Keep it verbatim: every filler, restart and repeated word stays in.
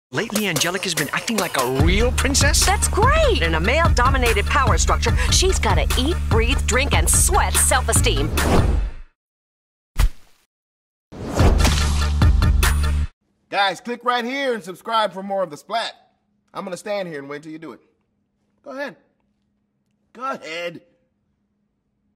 Lately, Angelica's been acting like a real princess. That's great! In a male-dominated power structure, she's gotta eat, breathe, drink, and sweat self-esteem. Guys, click right here and subscribe for more of the Splat. I'm gonna stand here and wait till you do it. Go ahead. Go ahead.